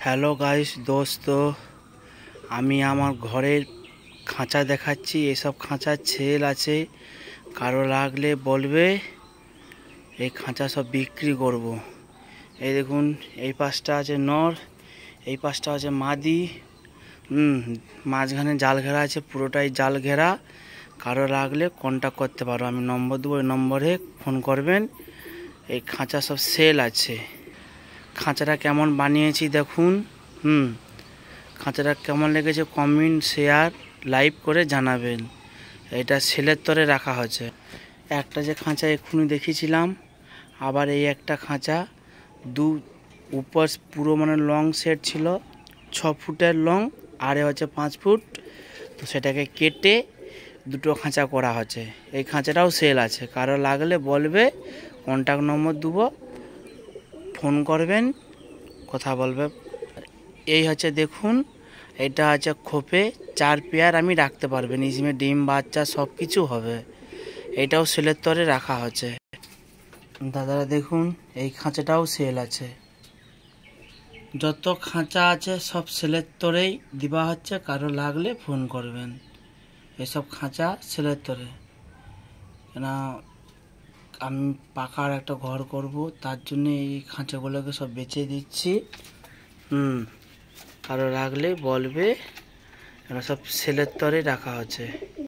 Hello guys দোস্ত, আমি আমার ঘরের খাঁচা দেখাচ্ছি। এসব খাঁচার ছেল আছে, কারো লাগলে বলবে। এই খাঁচা সব বিক্রি করব। এই দেখুন, এই পাশটা আছে নর, এই পাশটা আছে মাদি। মাঝখানে জাল ঘেরা আছে, পুরোটাই জাল ঘেরা। কারো লাগলে কন্ট্যাক্ট করতে পারো, আমি নম্বর দেবো, ওই নম্বরে ফোন করবেন। এই খাঁচা সব সেল আছে। খাঁচাটা কেমন বানিয়েছি দেখুন। খাঁচাটা কেমন লেগেছে কমেন্ট, শেয়ার, লাইভ করে জানাবেন। এটা সেলের তরে রাখা হয়েছে। একটা যে খাঁচা এক্ষুনি দেখিয়েছিলাম, আবার এই একটা খাঁচা উপর পুরো লং সেট ছিল 6 ফুটের লং, আরে হচ্ছে 5 ফুট। তো সেটাকে কেটে দুটো খাঁচা করা হচ্ছে। এই খাঁচাটাও সেল আছে, কারো লাগলে বলবে, কন্ট্যাক্ট নম্বর দেবো, ফোন করবেন, কথা বলবে। এই হচ্ছে দেখুন, এটা আছে খোপে 4 পেয়ার আমি রাখতে পারবেন, ইসমে ডিম বাচ্চা সব কিছু হবে। এটাও সেলের তরে রাখা হচ্ছে। দাদারা দেখুন, এই খাঁচাটাও সেল আছে। যত খাঁচা আছে সব সেলের তরেই দেওয়া হচ্ছে, কারো লাগলে ফোন করবেন। এসব খাঁচা সেলের তরে, কেন আমি পাকার একটা ঘর করব, তার জন্য এই খাঁচাগুলোকে সব বেচে দিচ্ছি। কারো লাগলে বলবে। এরা সব সেলের তরে রাখা হচ্ছে।